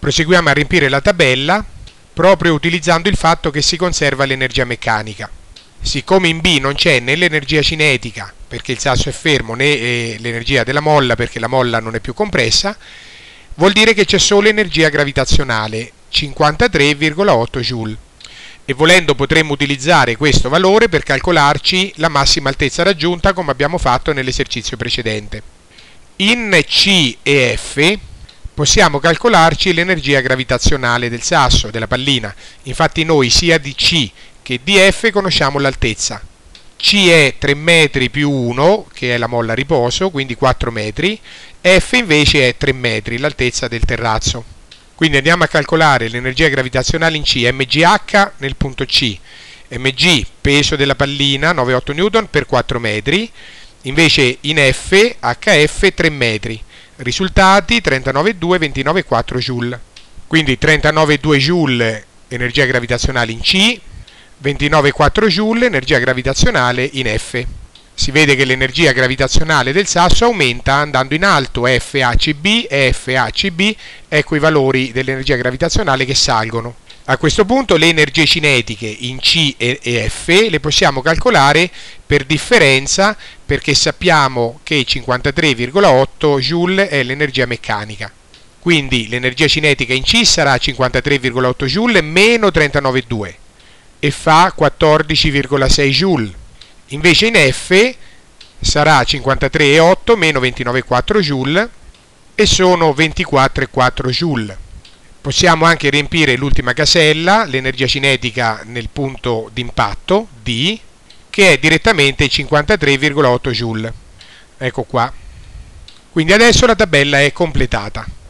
Proseguiamo a riempire la tabella proprio utilizzando il fatto che si conserva l'energia meccanica. Siccome in B non c'è né l'energia cinetica perché il sasso è fermo né l'energia della molla perché la molla non è più compressa, vuol dire che c'è solo energia gravitazionale, 53,8 joule. E volendo potremmo utilizzare questo valore per calcolarci la massima altezza raggiunta come abbiamo fatto nell'esercizio precedente. In C e F possiamo calcolarci l'energia gravitazionale del sasso, della pallina. Infatti noi sia di C che di F conosciamo l'altezza. C è 3 metri più 1, che è la molla a riposo, quindi 4 metri. F invece è 3 metri, l'altezza del terrazzo. Quindi andiamo a calcolare l'energia gravitazionale in C, mgh nel punto C. Mg, peso della pallina, 9,8 Newton per 4 metri. Invece in F, HF 3 metri. Risultati 39,2, 29,4 joule. Quindi 39,2 joule energia gravitazionale in C, 29,4 joule energia gravitazionale in F. Si vede che l'energia gravitazionale del sasso aumenta andando in alto, FACB e FACB, ecco i valori dell'energia gravitazionale che salgono. A questo punto le energie cinetiche in C e F le possiamo calcolare per differenza perché sappiamo che 53,8 joule è l'energia meccanica. Quindi l'energia cinetica in C sarà 53,8 joule meno 39,2 e fa 14,6 joule. Invece in F sarà 53,8 meno 29,4 joule e sono 24,4 joule. Possiamo anche riempire l'ultima casella, l'energia cinetica nel punto d'impatto, D, che è direttamente 53,8 joule. Ecco qua. Quindi adesso la tabella è completata.